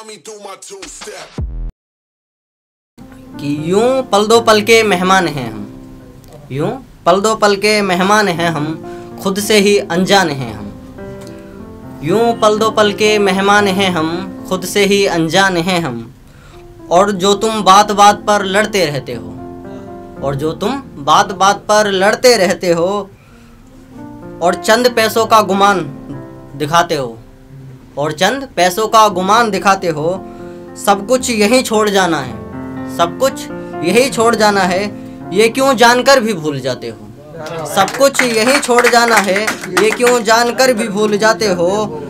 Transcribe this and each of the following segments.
कि यूं पल दो पल के मेहमान हैं हम, यूं पल दो पल के मेहमान हैं हम, खुद से ही अनजान हैं हम। यूं पल दो पल के मेहमान हैं हम, खुद से ही अनजान हैं हम। और जो तुम बात बात पर लड़ते रहते हो, और जो तुम बात बात पर लड़ते रहते हो, और चंद पैसों का गुमान दिखाते हो, और चंद पैसों का गुमान दिखाते हो। सब कुछ यहीं छोड़ जाना है, सब कुछ यही छोड़ जाना है, ये क्यों जानकर भी भूल जाते हो। सब कुछ यही छोड़ जाना है, ये क्यों जानकर भी भूल जाते हो।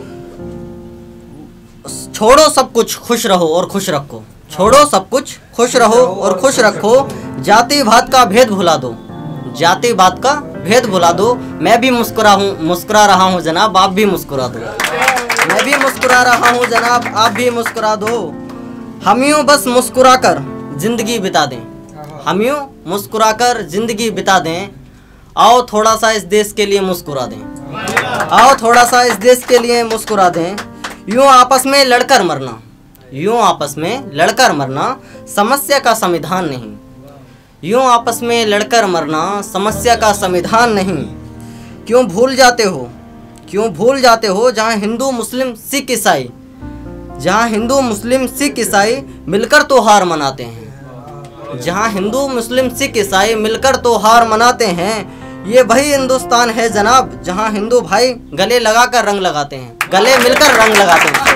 छोड़ो सब कुछ, खुश रहो और खुश रखो। छोड़ो सब कुछ, खुश रहो और खुश रखो। जाति भात का भेद भुला दो, जाति बात का भेद भुला दो। मैं भी मुस्कुरा रहा हूँ जनाब, आप भी मुस्कुरा दो। मैं भी मुस्कुरा रहा हूँ जनाब, आप भी मुस्कुरा दो। हम यूँ बस मुस्कुरा कर जिंदगी बिता दें, हम यूँ मुस्कुरा कर जिंदगी बिता दें। आओ थोड़ा सा इस देश के लिए मुस्कुरा दें, आओ थोड़ा सा इस देश के लिए मुस्कुरा दें। यूँ आपस में लड़कर मरना, यूँ आपस में लड़कर मरना समस्या का संविधान नहीं। यूँ आपस में लड़कर मरना समस्या का संविधान नहीं। क्यों भूल जाते हो, क्यों भूल जाते हो जहाँ हिंदू मुस्लिम सिख ईसाई, जहाँ हिंदू मुस्लिम सिख ईसाई मिलकर त्योहार मनाते हैं, जहाँ हिंदू मुस्लिम सिख ईसाई मिलकर त्योहार मनाते हैं। ये वही हिंदुस्तान है जनाब जहाँ हिंदू भाई गले लगाकर रंग लगाते हैं, गले मिलकर रंग लगाते हैं।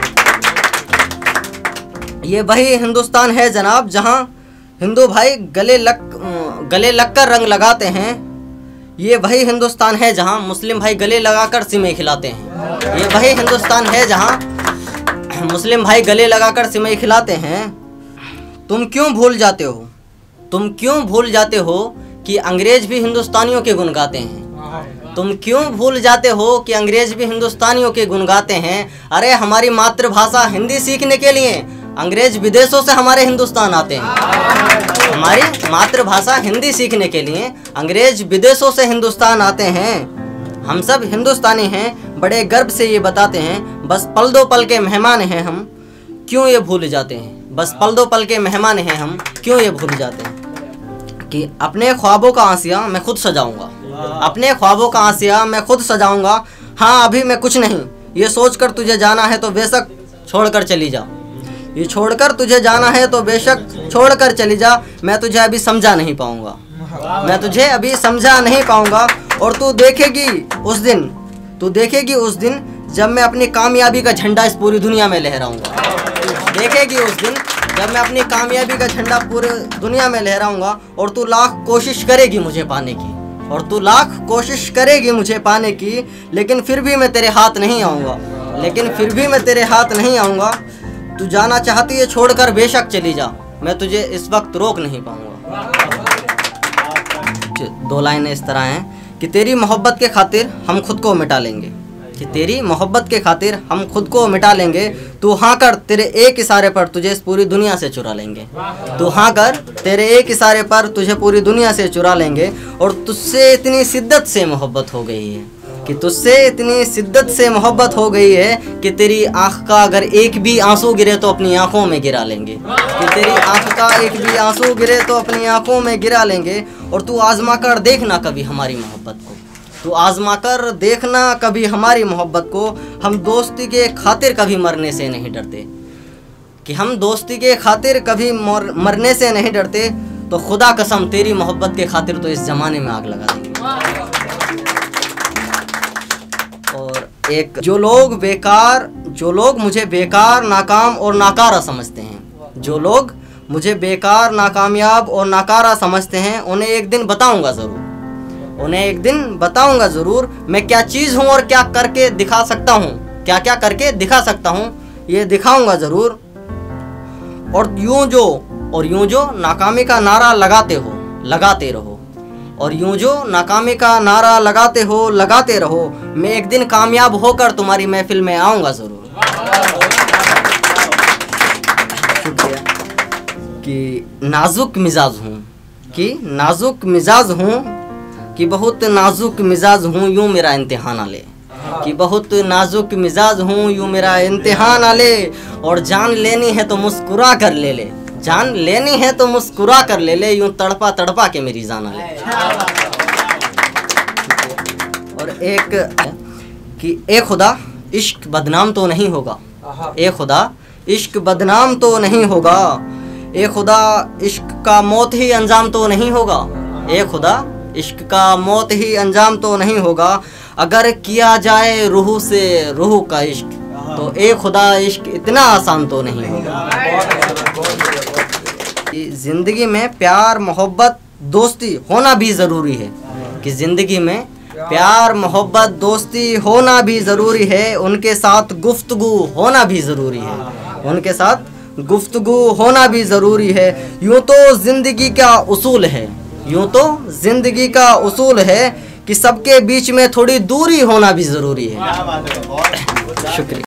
ये वही हिंदुस्तान है जनाब जहाँ हिंदू भाई गले लगकर रंग लगाते हैं। ये वही हिंदुस्तान है जहाँ मुस्लिम भाई गले लगाकर सिमई खिलाते हैं। ये वही हिंदुस्तान है जहाँ मुस्लिम भाई गले लगाकर सिमई खिलाते हैं। तुम क्यों भूल जाते हो, तुम क्यों भूल जाते हो कि अंग्रेज भी हिंदुस्तानियों के गुण गाते हैं। तुम क्यों भूल जाते हो कि अंग्रेज भी हिंदुस्तानियों के गुण गाते हैं। अरे हमारी मातृभाषा हिंदी सीखने के लिए अंग्रेज विदेशों से हमारे हिंदुस्तान आते हैं। हमारी मातृभाषा हिंदी सीखने के लिए अंग्रेज विदेशों से हिंदुस्तान आते हैं। हम सब हिंदुस्तानी हैं, बड़े गर्व से ये बताते हैं। बस पल दो पल के मेहमान हैं हम, क्यों ये भूल जाते हैं। बस पल दो पल के मेहमान हैं हम, क्यों ये भूल जाते हैं। कि अपने ख्वाबों का आसिया मैं खुद सजाऊंगा, अपने ख्वाबों का आसिया मैं खुद सजाऊंगा। हाँ अभी मैं कुछ नहीं, ये सोचकर तुझे जाना है तो बेशक छोड़कर चली जा। ये छोड़कर तुझे जाना है तो बेशक छोड़कर चली जा। मैं तुझे अभी समझा नहीं पाऊंगा, मैं तुझे अभी समझा नहीं पाऊंगा। और तू देखेगी उस दिन, तू देखेगी उस दिन जब मैं अपनी कामयाबी का झंडा इस पूरी दुनिया में लहराऊंगा। देखेगी उस दिन जब मैं अपनी कामयाबी का झंडा पूरी दुनिया में लहराऊंगा। और तू लाख कोशिश करेगी मुझे पाने की, और तू लाख कोशिश करेगी मुझे पाने की। लेकिन फिर भी मैं तेरे हाथ नहीं आऊँगा, लेकिन फिर भी मैं तेरे हाथ नहीं आऊँगा। तू जाना चाहती है छोड़कर बेशक चली जा, मैं तुझे इस वक्त रोक नहीं पाऊँगा। दो लाइनें इस तरह हैं कि तेरी मोहब्बत के खातिर हम खुद को मिटा लेंगे, कि तेरी मोहब्बत के खातिर हम खुद को मिटा लेंगे। तू हाँ कर, तेरे एक इशारे पर तुझे इस पूरी दुनिया से चुरा लेंगे। तू हाँ कर, तेरे एक इशारे पर तुझे पूरी दुनिया से चुरा लेंगे। और तुझसे इतनी शिद्दत से मोहब्बत हो गई है, कि तुझसे इतनी शिद्दत से मोहब्बत हो गई है कि तेरी आँख का अगर एक भी आंसू गिरे तो अपनी आँखों में गिरा लेंगे। कि तेरी आँख का एक भी आंसू गिरे तो अपनी आँखों में गिरा लेंगे। और तू आजमा कर देखना कभी हमारी मोहब्बत को, तू आजमा कर देखना कभी हमारी मोहब्बत को। हम दोस्ती के खातिर कभी मरने से नहीं डरते, कि हम दोस्ती के खातिर कभी मरने से नहीं डरते। तो खुदा कसम तेरी मोहब्बत के खातिर तो इस ज़माने में आग लगा देंगे। और एक जो लोग मुझे बेकार, नाकाम और नाकारा समझते हैं, जो लोग मुझे बेकार, नाकामयाब और नाकारा समझते हैं, उन्हें एक दिन बताऊंगा ज़रूर, उन्हें एक दिन बताऊंगा ज़रूर मैं क्या चीज़ हूँ और क्या करके दिखा सकता हूँ, क्या क्या करके दिखा सकता हूँ, ये दिखाऊंगा ज़रूर। और यूं जो नाकामी का नारा लगाते हो, लगाते रहो। और यूं जो नाकामी का नारा लगाते हो, लगाते रहो। मैं एक दिन कामयाब होकर तुम्हारी महफिल में आऊँगा ज़रूर। शुक्रिया। कि नाजुक मिजाज हूँ, कि नाजुक मिजाज हूँ, कि बहुत नाजुक मिजाज हूँ, यूँ मेरा इम्तिहान ना ले। कि बहुत नाजुक मिजाज हूँ, यूँ मेरा इम्तिहान आ ले, और जान लेनी है तो मुस्कुरा कर ले ले, जान लेनी है तो मुस्कुरा कर ले ले, यूँ तड़पा तड़पा के मेरी जान आ ले। और एक कि ए खुदा इश्क बदनाम तो नहीं होगा, ए खुदा इश्क बदनाम तो नहीं होगा, ए खुदा इश्क का मौत ही अंजाम तो नहीं होगा, ए खुदा इश्क का मौत ही अंजाम तो नहीं होगा, अगर किया जाए रूह से रूह का इश्क तो ए खुदा इश्क इतना आसान तो नहीं होगा। ज़िंदगी में प्यार मोहब्बत दोस्ती होना भी ज़रूरी है, कि ज़िंदगी में प्यार मोहब्बत दोस्ती होना भी ज़रूरी है, उनके साथ गुफ्तगू होना भी ज़रूरी है, उनके साथ गुफ्तगू होना भी ज़रूरी है। यूँ तो ज़िंदगी का उसूल है, यूँ तो ज़िंदगी का उसूल है कि सबके बीच में थोड़ी दूरी होना भी ज़रूरी है। शुक्रिया।